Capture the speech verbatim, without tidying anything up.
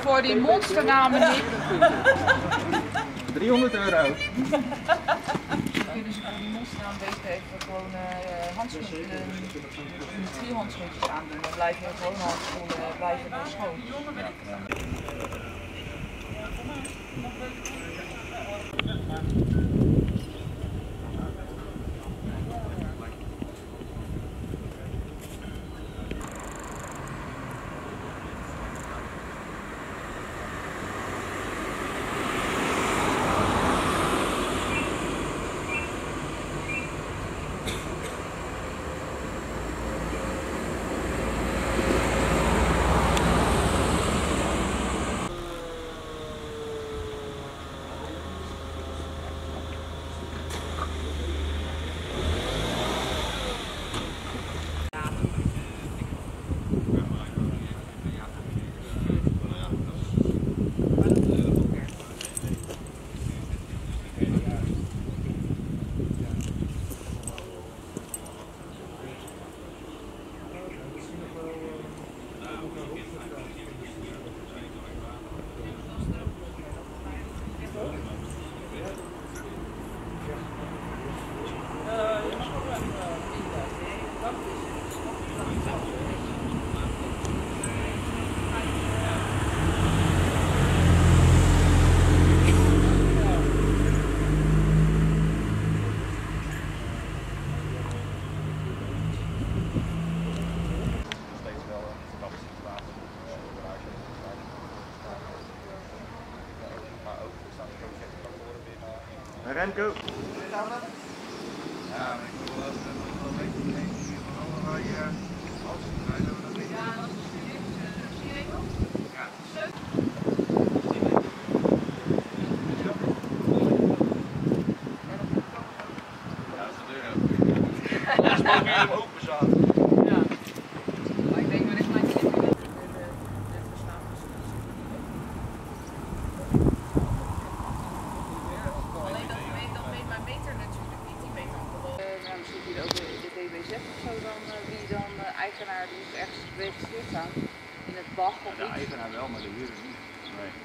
voor die monsterramen niet. driehonderd euro. Kunnen ze voor die monsterramen beter even gewoon uh, handschoenen, uh, industriehandschoentjes aandoen. Dan blijven je gewoon handschoenen blijven dan schoon. Remco. Ja, ik wil wel een beetje mee van allerlei auto's. Ja, dat is de deur open zaten. Ja. Maar ik denk dat ik mijn kind net verstaan. Alleen dat weet, dat weet mijn meter natuurlijk niet. Die weet dan gewoon. Uh, nou, misschien hier ook de, de D B Z of zo dan, uh, wie dan uh, eigenaar die ergens geregistreerd staan. In het B A G of ja, de eigenaar wel, maar de huurder niet. Nee.